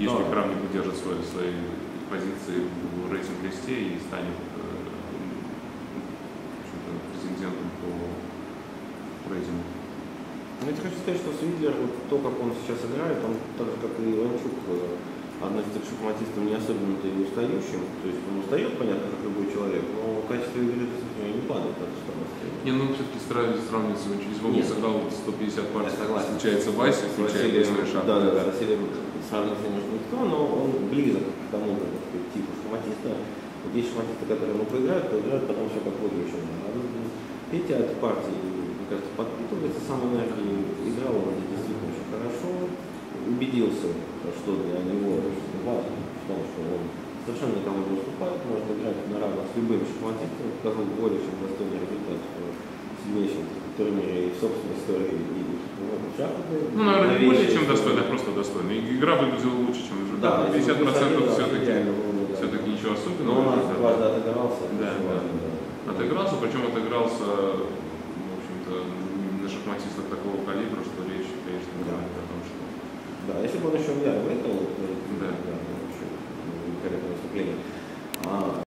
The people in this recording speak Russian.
если Крамник удержит свои позиции в рейтинг-листе и станет претендентом по рейтингу. Ну, я хочу сказать, что Свидлер, вот то, как он сейчас играет, он так же, как и Иванчук, относится к шахматистам не особенно-то и устающим. То есть он устает, понятно, как любой человек, но качество игры не падает от усталости. Не, ну все-таки сравнивается, если Вовк сыграл 150 партий, случается Вася, включая шахматы. Да, Василий сравниваться не может никто, но он близок к тому типу шахматиста. Вот есть шахматисты, которые проиграют потом все как вот еще. Петя от партии, мне кажется, подпитывается самой энергией, играл он действительно очень хорошо, убедился, что для него важно в том, что он совершенно никому не уступает, может играть на равных с любым шахматистом, показал более чем достойный результат в сильнейшем турнире и в собственной истории, и в шахматы. Ну, наверное, не более чем достойно, а просто достойно. Игра выглядела лучше, чем результат. Да, 50% все-таки ничего особенного. Но он дважды отыгрался. Да. Отыгрался, причем отыгрался, в общем-то, на шахматистах такого калибра, что речь, конечно, не говорит о том, что... Да, если бы он еще в выиграл, то да. Очень великолепное выступление.